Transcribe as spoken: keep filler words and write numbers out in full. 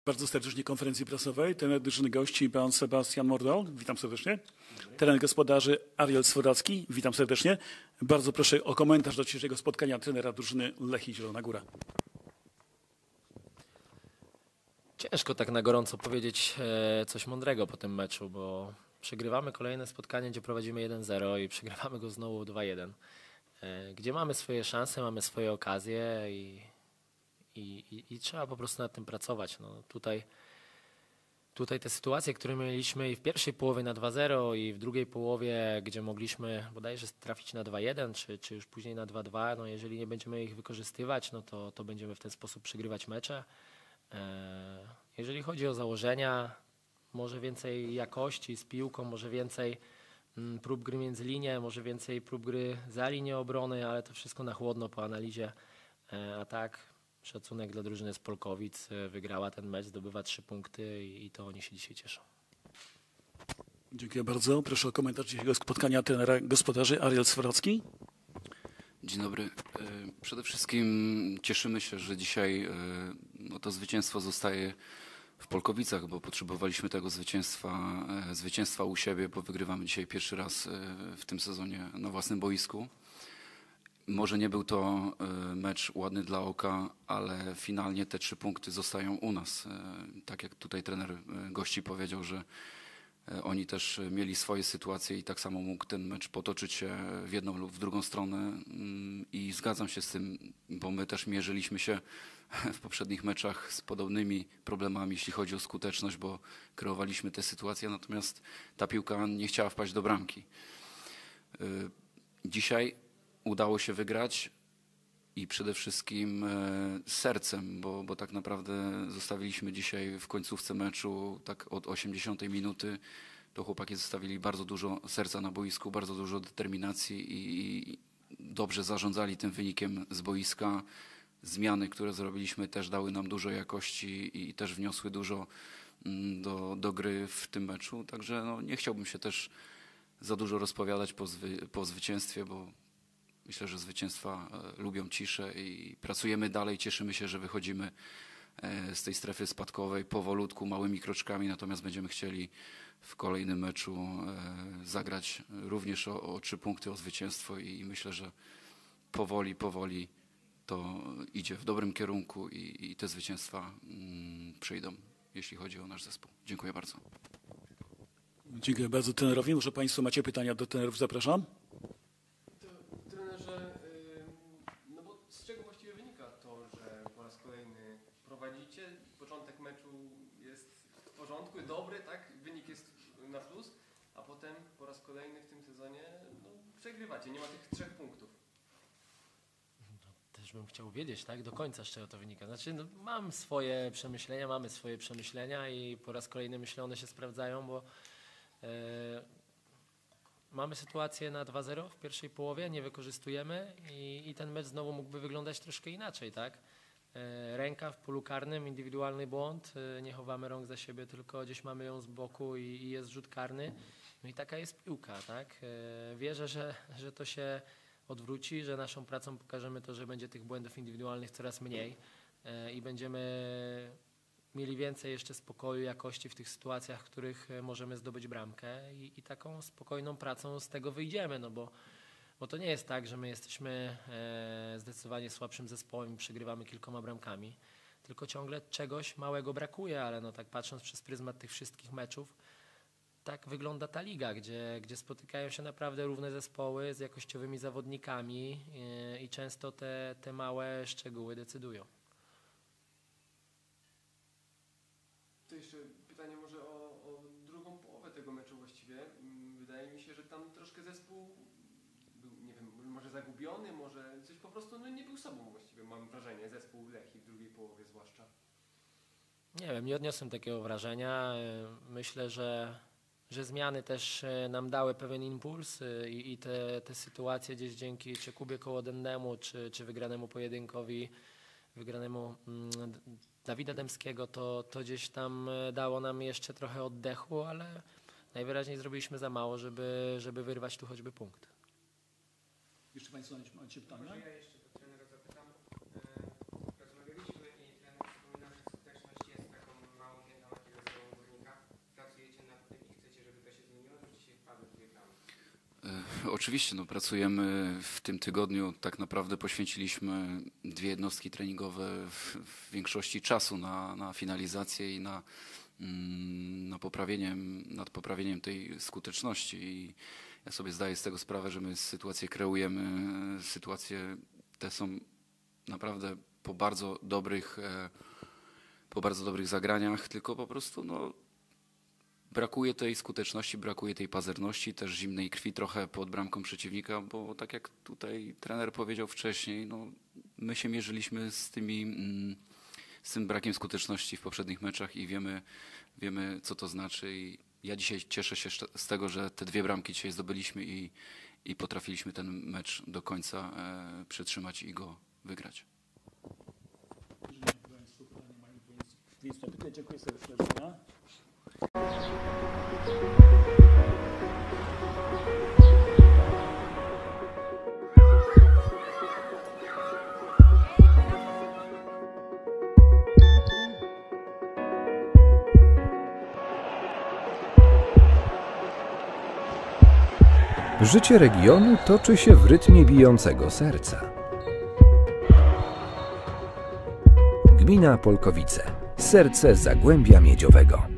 Bardzo serdecznie konferencji prasowej. Trener drużyny gości pan Sebastian Mordał. Witam serdecznie. Trener gospodarzy Ariel Sforacki. Witam serdecznie. Bardzo proszę o komentarz do dzisiejszego spotkania trenera drużyny Lechii Zielona Góra. Ciężko tak na gorąco powiedzieć coś mądrego po tym meczu, bo przegrywamy kolejne spotkanie, gdzie prowadzimy jeden zero i przegrywamy go znowu dwa jeden. Gdzie mamy swoje szanse, mamy swoje okazje i, i, i, i trzeba po prostu nad tym pracować. No, tutaj, tutaj te sytuacje, które mieliśmy i w pierwszej połowie na dwa zero i w drugiej połowie, gdzie mogliśmy bodajże trafić na dwa jeden, czy, czy już później na dwa dwa, no jeżeli nie będziemy ich wykorzystywać, no to, to będziemy w ten sposób przegrywać mecze. Jeżeli chodzi o założenia, może więcej jakości z piłką, może więcej prób gry między linie, może więcej prób gry za linię obrony, ale to wszystko na chłodno po analizie. A tak, szacunek dla drużyny z Polkowic, wygrała ten mecz, zdobywa trzy punkty i to oni się dzisiaj cieszą. Dziękuję bardzo. Proszę o komentarz dzisiejszego spotkania trenera gospodarzy Ariel Sforacki. Dzień dobry. Przede wszystkim cieszymy się, że dzisiaj no, to zwycięstwo zostaje w Polkowicach, bo potrzebowaliśmy tego zwycięstwa, zwycięstwa u siebie, bo wygrywamy dzisiaj pierwszy raz w tym sezonie na własnym boisku. Może nie był to mecz ładny dla oka, ale finalnie te trzy punkty zostają u nas. Tak jak tutaj trener gości powiedział, że oni też mieli swoje sytuacje i tak samo mógł ten mecz potoczyć się w jedną lub w drugą stronę i zgadzam się z tym, bo my też mierzyliśmy się w poprzednich meczach z podobnymi problemami, jeśli chodzi o skuteczność, bo kreowaliśmy te sytuacje, natomiast ta piłka nie chciała wpaść do bramki. Dzisiaj udało się wygrać i przede wszystkim z sercem, bo, bo tak naprawdę zostawiliśmy dzisiaj w końcówce meczu, tak od osiemdziesiątej minuty, to chłopaki zostawili bardzo dużo serca na boisku, bardzo dużo determinacji i, i dobrze zarządzali tym wynikiem z boiska. Zmiany, które zrobiliśmy, też dały nam dużo jakości i też wniosły dużo do, do gry w tym meczu. Także no, nie chciałbym się też za dużo rozpowiadać po, zwy, po zwycięstwie, bo myślę, że zwycięstwa lubią ciszę i pracujemy dalej. Cieszymy się, że wychodzimy z tej strefy spadkowej powolutku, małymi kroczkami, natomiast będziemy chcieli w kolejnym meczu zagrać również o, o trzy punkty, o zwycięstwo i myślę, że powoli, powoli to idzie w dobrym kierunku i, i te zwycięstwa mm, przyjdą, jeśli chodzi o nasz zespół. Dziękuję bardzo. Dziękuję bardzo trenerowi. Może Państwo macie pytania do trenerów? Zapraszam. Trenerze, no bo z czego właściwie wynika to, że po raz kolejny prowadzicie, początek meczu jest w porządku, dobry, tak? Wynik jest na plus, a potem po raz kolejny w tym sezonie no, przegrywacie, nie ma tych trzech punktów. Też bym chciał wiedzieć, tak, do końca z czego to wynika. Znaczy, no, mam swoje przemyślenia, mamy swoje przemyślenia i po raz kolejny myślę, one się sprawdzają, bo e, mamy sytuację na dwa zero w pierwszej połowie, nie wykorzystujemy i, i ten mecz znowu mógłby wyglądać troszkę inaczej, tak? E, ręka w polu karnym, indywidualny błąd, e, nie chowamy rąk za siebie, tylko gdzieś mamy ją z boku i, i jest rzut karny. No i taka jest piłka, tak? E, wierzę, że, że to się odwróci, że naszą pracą pokażemy to, że będzie tych błędów indywidualnych coraz mniej e, i będziemy mieli więcej jeszcze spokoju, jakości w tych sytuacjach, w których możemy zdobyć bramkę i, i taką spokojną pracą z tego wyjdziemy, no bo, bo to nie jest tak, że my jesteśmy e, zdecydowanie słabszym zespołem i przegrywamy kilkoma bramkami, tylko ciągle czegoś małego brakuje, ale no tak patrząc przez pryzmat tych wszystkich meczów, tak wygląda ta liga, gdzie, gdzie spotykają się naprawdę równe zespoły z jakościowymi zawodnikami e, i często te, te małe szczegóły decydują. To jeszcze pytanie może o, o drugą połowę tego meczu właściwie. Wydaje mi się, że tam troszkę zespół był, nie wiem, może zagubiony, może coś po prostu no, nie był sobą właściwie, mam wrażenie, zespół Lechii w drugiej połowie zwłaszcza. Nie wiem, nie odniosłem takiego wrażenia. Myślę, że, że zmiany też nam dały pewien impuls i, i te, te sytuacje gdzieś dzięki czy Kubie Kołodennemu, czy, czy wygranemu pojedynkowi, wygranemu mm, Dawida Dębskiego, to, to gdzieś tam dało nam jeszcze trochę oddechu, ale najwyraźniej zrobiliśmy za mało, żeby, żeby wyrwać tu choćby punkt. Jeszcze Państwo macie pytania? Może ja jeszcze do trenera zapytam. Rozmawialiśmy i trener wspominał, że skuteczność jest taką Oczywiście, no, pracujemy w tym tygodniu. Tak naprawdę poświęciliśmy dwie jednostki treningowe w, w większości czasu na, na finalizację i na, mm, na poprawieniem, nad poprawieniem tej skuteczności. I ja sobie zdaję z tego sprawę, że my sytuację kreujemy. Sytuacje te są naprawdę po bardzo dobrych, e, po bardzo dobrych zagraniach, tylko po prostu no, brakuje tej skuteczności, brakuje tej pazerności, też zimnej krwi trochę pod bramką przeciwnika, bo tak jak tutaj trener powiedział wcześniej, no, my się mierzyliśmy z tymi, mm, z tym brakiem skuteczności w poprzednich meczach i wiemy, wiemy co to znaczy. I ja dzisiaj cieszę się z tego, że te dwie bramki dzisiaj zdobyliśmy i, i potrafiliśmy ten mecz do końca e, przytrzymać i go wygrać. Dziękuję serdecznie. Do widzenia. Życie regionu toczy się w rytmie bijącego serca. Gmina Polkowice. Serce Zagłębia Miedziowego.